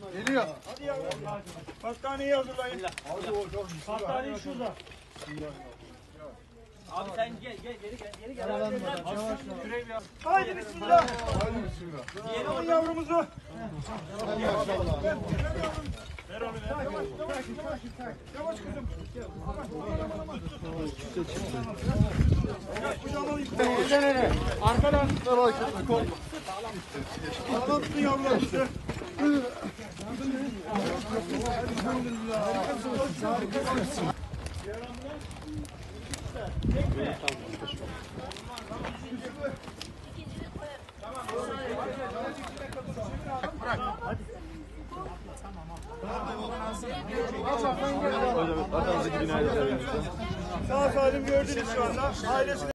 Geliyor. Hadi yavrum. Pastaneyi hazırlayın. Pastane şurada. Abi sen gel geri gel. Haydi bismillah. Hadi bismillah. Alın yavrumuzu. Yavaş kızım. Kucağına alayım. Arkadan. Merak etme korkma. Sağlam tutun yavrularımızı. Sağ salim gördünüz şu anda. Ailesi